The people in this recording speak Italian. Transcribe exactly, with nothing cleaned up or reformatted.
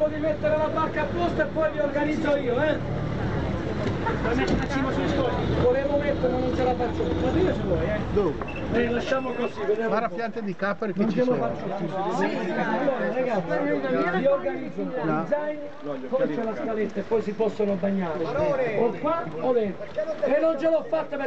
tempo di mettere la barca a posto e poi vi organizzo io, eh? Vuoi mettere una cima sui scogli? Volevo mettere ma non ce la faccio. Ma io ce vuoi, eh? Dove? Eh, lasciamo così, vediamo. Guarda piante di capre che Non ci ce lo sono. faccio più. Allora, ragazzi, vi organizzo un po' di zaini, poi c'è la scaletta e poi si possono bagnare. O qua o dentro. E non ce l'ho fatta perché